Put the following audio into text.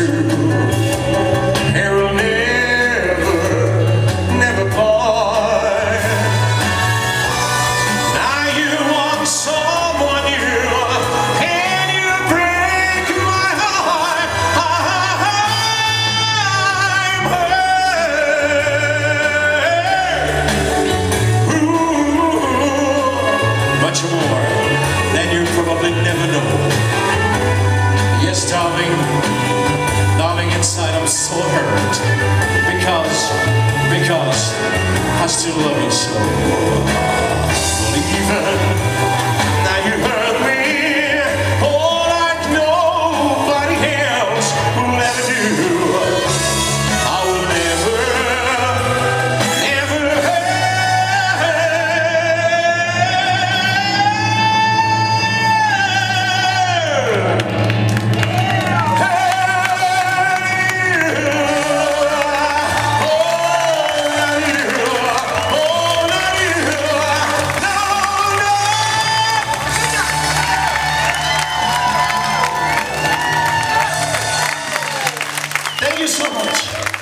true. It will never part. Now you want someone new, and you break my heart. I'm hurt. Ooh, much more than you probably never know. Yes, darling, inside I'm so hurt because I still love you so. Well, even now you hurt me, oh, like nobody else will ever do. I will never Thank you so much.